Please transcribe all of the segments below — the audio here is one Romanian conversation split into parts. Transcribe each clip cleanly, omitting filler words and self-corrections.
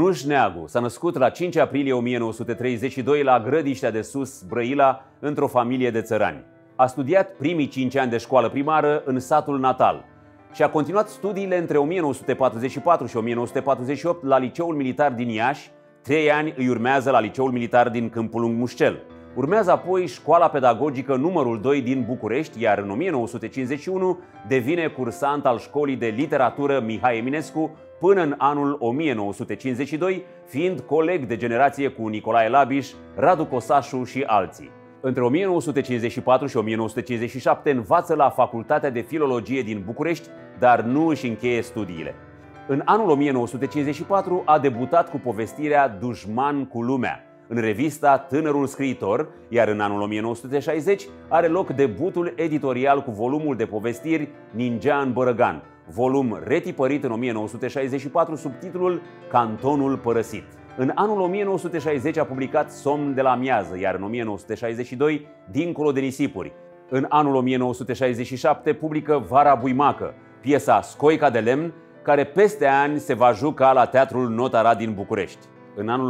Fănuș Neagu s-a născut la 5 aprilie 1932 la Grădiștea de Sus, Brăila, într-o familie de țărani. A studiat primii 5 ani de școală primară în satul natal și a continuat studiile între 1944 și 1948 la Liceul Militar din Iași. 3 ani îi urmează la Liceul Militar din Câmpul Lung Mușcel. Urmează apoi Școala Pedagogică numărul 2 din București, iar în 1951 devine cursant al Școlii de Literatură Mihai Eminescu până în anul 1952, fiind coleg de generație cu Nicolae Labiș, Radu Cosașu și alții. Între 1954 și 1957 învață la Facultatea de Filologie din București, dar nu își încheie studiile. În anul 1954 a debutat cu povestirea Dușman cu lumea în revista Tânărul Scriitor, iar în anul 1960 are loc debutul editorial cu volumul de povestiri Ningea în Bărăgan, volum retipărit în 1964 sub titlul Cantonul Părăsit. În anul 1960 a publicat Somn de la miază, iar în 1962 Dincolo de nisipuri. În anul 1967 publică Vara buimacă, piesa Scoica de lemn, care peste ani se va juca la Teatrul Notara din București. În anul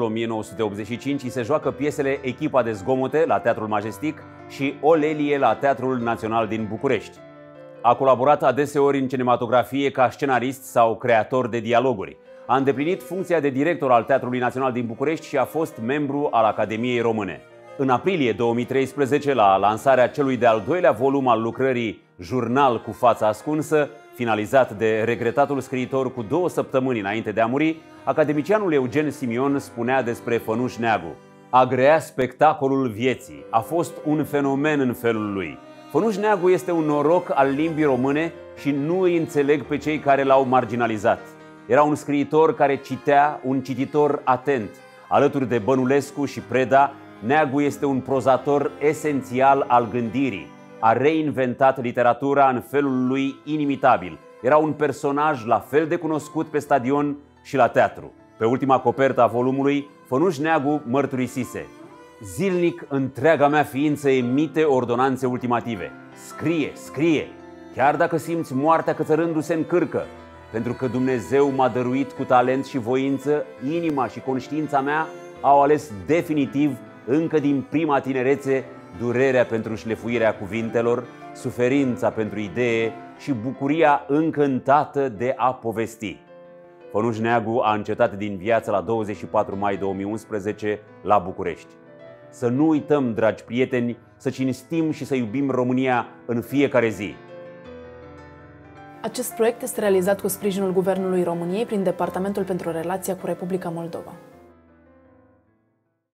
1985 îi se joacă piesele Echipa de zgomote la Teatrul Majestic și O lelie la Teatrul Național din București. A colaborat adeseori în cinematografie ca scenarist sau creator de dialoguri. A îndeplinit funcția de director al Teatrului Național din București și a fost membru al Academiei Române. În aprilie 2013, la lansarea celui de-al doilea volum al lucrării Jurnal cu fața ascunsă, finalizat de regretatul scriitor cu 2 săptămâni înainte de a muri, academicianul Eugen Simion spunea despre Fănuș Neagu: agrea spectacolul vieții, a fost un fenomen în felul lui. Fănuș Neagu este un noroc al limbii române și nu îi înțeleg pe cei care l-au marginalizat. Era un scriitor care citea, un cititor atent. Alături de Bănulescu și Preda, Neagu este un prozator esențial al gândirii. A reinventat literatura în felul lui inimitabil. Era un personaj la fel de cunoscut pe stadion și la teatru. Pe ultima copertă a volumului, Fănuș Neagu mărturisise: zilnic întreaga mea ființă emite ordonanțe ultimative. Scrie, scrie, chiar dacă simți moartea cățărându-se în cârcă. Pentru că Dumnezeu m-a dăruit cu talent și voință, inima și conștiința mea au ales definitiv, încă din prima tinerețe, durerea pentru șlefuirea cuvintelor, suferința pentru idee și bucuria încântată de a povesti. Fănuș Neagu a încetat din viață la 24 mai 2011 la București. Să nu uităm, dragi prieteni, să cinstim și să iubim România în fiecare zi. Acest proiect este realizat cu sprijinul Guvernului României prin Departamentul pentru Relația cu Republica Moldova.